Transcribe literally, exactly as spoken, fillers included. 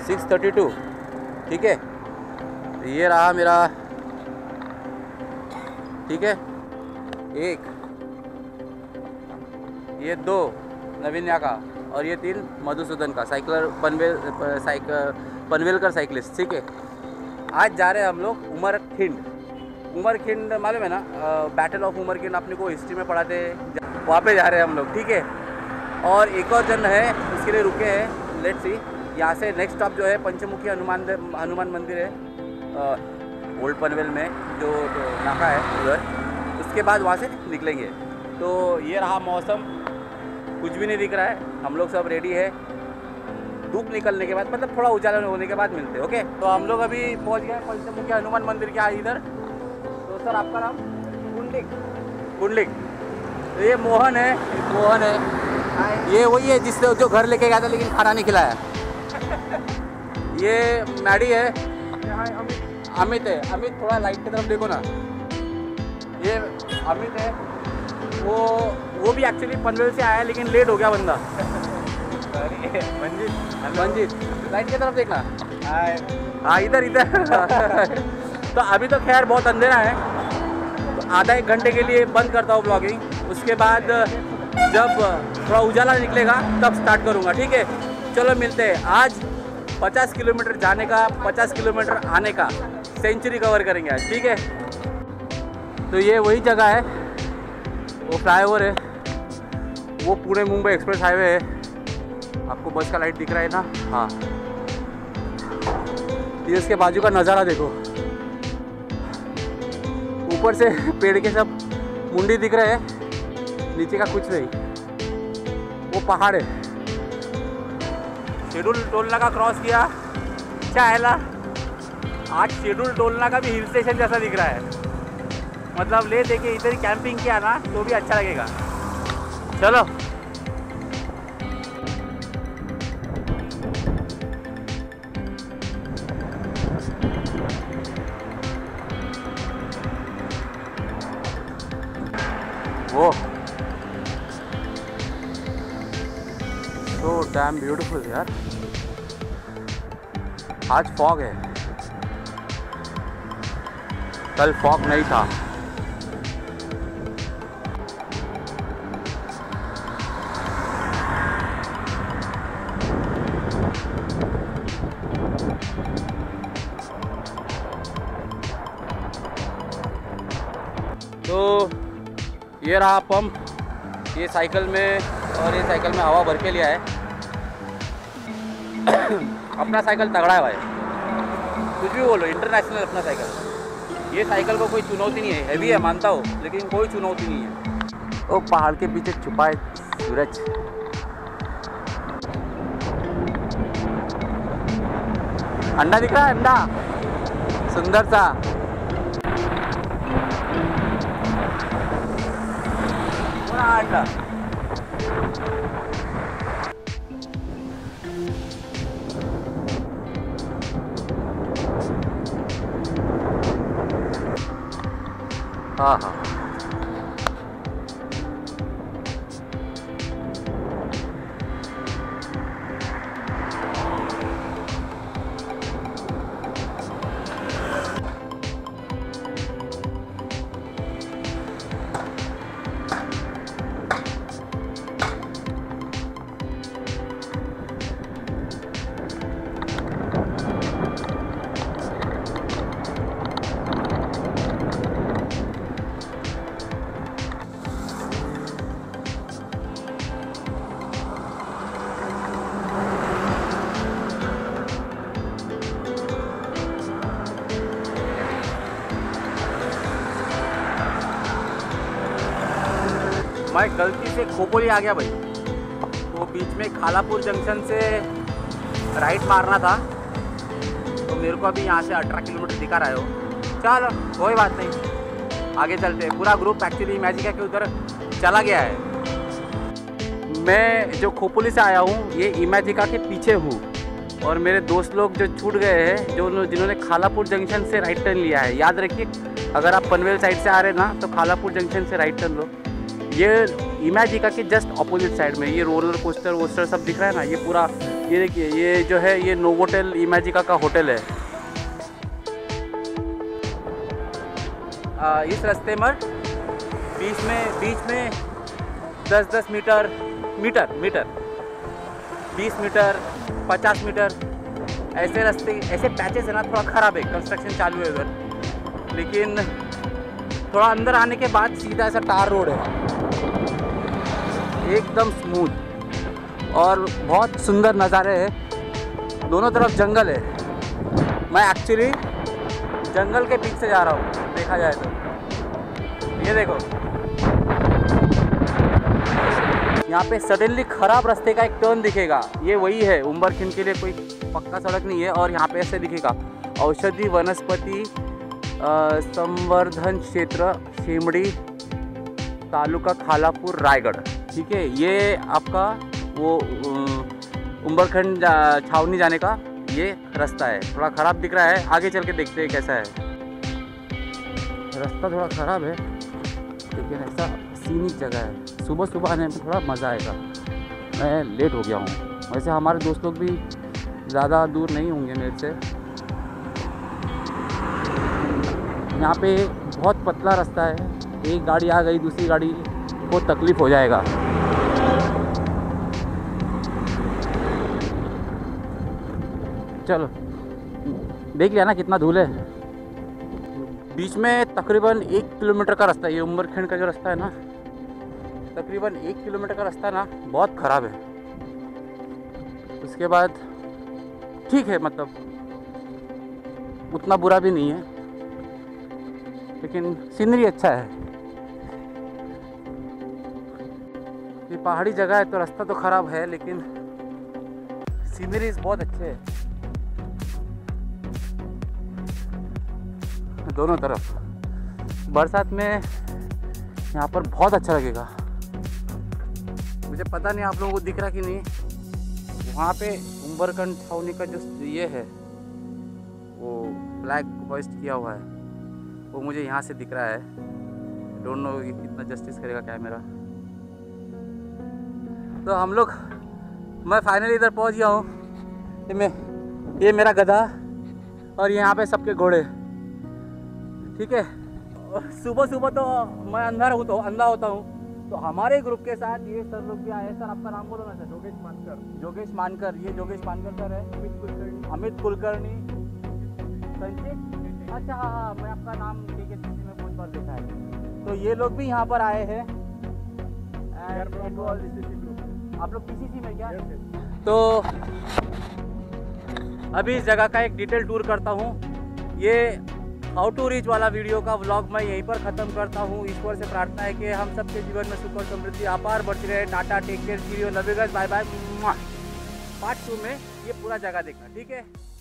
Six thirty two. ठीक है, ये रहा मेरा। ठीक है, एक, ये दो नवीन्या का, और ये तीन मधुसूदन का, साइकिलर पनवेल साइक पनवेलकर साइकिलिस्ट। ठीक है, आज जा रहे हैं हम लोग उमरखिंड। उमरखिंड मालूम है ना, बैटल ऑफ उमरखिंड अपने को हिस्ट्री में पढ़ाते हैं, वहाँ पे जा रहे हैं हम लोग। ठीक है, और एक और जन है उसके लिए रुके हैं। लेट्स सी, यहाँ से नेक्स्ट स्टॉप जो है पंचमुखी हनुमान हनुमान मंदिर है ओल्ड पनवेल में, जो, जो नाका है उधर। उसके बाद वहाँ से निकलेंगे। तो ये रहा मौसम, कुछ भी नहीं दिख रहा है, हम लोग सब रेडी है। धूप निकलने के बाद, मतलब थोड़ा उजाला होने के बाद मिलते हैं। ओके, तो हम लोग अभी पहुँच गए पंचमुखी हनुमान मंदिर के इधर। तो सर आपका नाम? कुंडलिक। कुंडलिक। तो ये मोहन है, मोहन है, ये वही है जिससे जो घर लेके गया था लेकिन खाना नहीं खिलाया। ये मैडी है, अमित है। अमित थोड़ा लाइट की तरफ देखो ना, ये अमित है। वो वो भी एक्चुअली पनवेल से आया लेकिन लेट हो गया बंदा। मंजित, मंजित लाइट की तरफ देखना। हाँ, इधर इधर। तो अभी तो खैर बहुत अंधेरा है, तो आधा एक घंटे के लिए बंद करता हूँ ब्लॉगिंग। उसके बाद जब थोड़ा उजाला निकलेगा तब स्टार्ट करूँगा। ठीक है, चलो मिलते हैं। आज पचास किलोमीटर जाने का, पचास किलोमीटर आने का, सेंचुरी कवर करेंगे आज। ठीक है, तो ये वही जगह है, वो फ्लाईओवर है, वो पुणे मुंबई एक्सप्रेस हाईवे है। आपको बस का लाइट दिख रहा है ना? हाँ, ये इसके बाजू का नज़ारा देखो, ऊपर से पेड़ के सब मुंडी दिख रहे हैं, नीचे का कुछ नहीं, वो पहाड़ है। शेड्यूल टोल नाका क्रॉस किया, क्या है ला? आज शेड्यूल टोल नाका भी हिल स्टेशन जैसा दिख रहा है। मतलब ले देके इधर ही कैंपिंग किया ना तो भी अच्छा लगेगा। चलो, वो सो डैम ब्यूटीफुल यार। आज फॉग है, कल फॉग नहीं था। तो ये रहा पंप, ये साइकिल में, और ये साइकिल में हवा भर के लिया है। अपना साइकिल तगड़ा है भाई, कुछ भी बोलो, इंटरनेशनल अपना साइकिल। ये साइकिल को कोई चुनौती नहीं है, हैवी है मानता हो, लेकिन कोई चुनौती नहीं है। वो पहाड़ के पीछे छुपा है सूरज। अंडा दिख रहा है, अंडा सुंदर सा। अंडा हाँ हाँ, मैं गलती से खोपोली आ गया भाई। तो बीच में खालापुर जंक्शन से राइट मारना था, तो मेरे को अभी यहाँ से अठारह किलोमीटर दिखा रहा है हो। चलो कोई बात नहीं, आगे चलते हैं। पूरा ग्रुप एक्चुअली इमेजिका के उधर चला गया है। मैं जो खोपोली से आया हूँ, ये इमेजिका के पीछे हूँ, और मेरे दोस्त लोग जो छूट गए हैं, जो जिन्होंने खालापुर जंक्शन से राइट टर्न लिया है। याद रखिए, अगर आप पनवेल साइड से आ रहे हैं ना, तो खालापुर जंक्शन से राइट टर्न लो। ये इमेजिका के जस्ट अपोजिट साइड में ये रोलर कोस्टर वोस्टर सब दिख रहा है ना, ये पूरा ये देखिए, ये जो है ये नोवोटेल इमेजिका का होटल है। आ, इस रास्ते में बीच में बीच में दस दस मीटर मीटर मीटर बीस मीटर पचास मीटर ऐसे रास्ते, ऐसे पैचेस है ना, थोड़ा ख़राब है, कंस्ट्रक्शन चालू है उधर। लेकिन थोड़ा अंदर आने के बाद सीधा ऐसा टार रोड है, एकदम स्मूथ और बहुत सुंदर नज़ारे है। दोनों तरफ जंगल है। मैं एक्चुअली जंगल के बीच से जा रहा हूँ, देखा जाए तो। ये देखो, यहाँ पे सडनली ख़राब रास्ते का एक टर्न दिखेगा, ये वही है। उम्बरखिंड के लिए कोई पक्का सड़क नहीं है। और यहाँ पे ऐसे दिखेगा औषधि वनस्पति संवर्धन क्षेत्र शिमड़ी तालुका खालापुर रायगढ़। ठीक है, ये आपका वो उम्बरखंड जा, छावनी जाने का ये रास्ता है। थोड़ा ख़राब दिख रहा है, आगे चल के देखते हैं कैसा है। रास्ता थोड़ा ख़राब है लेकिन ऐसा सीनिक जगह है। सुबह सुबह आने में थोड़ा मज़ा आएगा। मैं लेट हो गया हूँ, वैसे हमारे दोस्त लोग भी ज़्यादा दूर नहीं होंगे मेरे से। यहाँ पे बहुत पतला रास्ता है, एक गाड़ी आ गई दूसरी गाड़ी को तकलीफ़ हो जाएगा। चलो देख लिया ना कितना धूल है। बीच में तकरीबन एक किलोमीटर का रास्ता है। ये उम्बरखिंड का जो रास्ता है ना, तकरीबन एक किलोमीटर का रास्ता ना बहुत ख़राब है। उसके बाद ठीक है, मतलब उतना बुरा भी नहीं है, लेकिन सीनरी अच्छा है। ये पहाड़ी जगह है तो रास्ता तो ख़राब है, लेकिन सीनरीज बहुत अच्छे हैं दोनों तरफ। बरसात में यहाँ पर बहुत अच्छा लगेगा। मुझे पता नहीं आप लोगों को दिख रहा कि नहीं, वहाँ पे उम्बरखंड छावनी का जो ये है वो फ्लैग होइस्ट किया हुआ है, वो मुझे यहाँ से दिख रहा है। डोंट नो कि कितना जस्टिस करेगा कैमरा। तो हम लोग, मैं फाइनली इधर पहुँच गया हूँ। ये मैं ये मेरा गधा और यहाँ पे सबके घोड़े। ठीक है, सुबह सुबह तो मैं अंधा हूँ तो अंधा होता हूँ, तो हमारे ग्रुप के साथ ये सर लोग भी आए। सर आपका नाम बोलो ना सर। जोगेश मानकर। जोगेश मानकर, ये जोगेश मानकर सर है। अमित कुलकर्णी। अमित कुलकर्णी। संचित। अच्छा हाँ हाँ, मैं आपका नाम ठीक है में बहुत बार देखा है। तो ये लोग भी यहाँ पर आए हैं। आप लोग किसी सी में क्या? तो अभी इस जगह का एक डिटेल टूर करता हूँ। ये हाउ टू रीच वाला वीडियो का व्लॉग मैं यहीं पर ख़त्म करता हूँ। ईश्वर से प्रार्थना है कि हम सबके जीवन में सुख और समृद्धि अपार बढ़ती रहे। Ta ta, take care, see you, love you guys, bye bye. Part two में ये पूरा जगह देखना, ठीक है।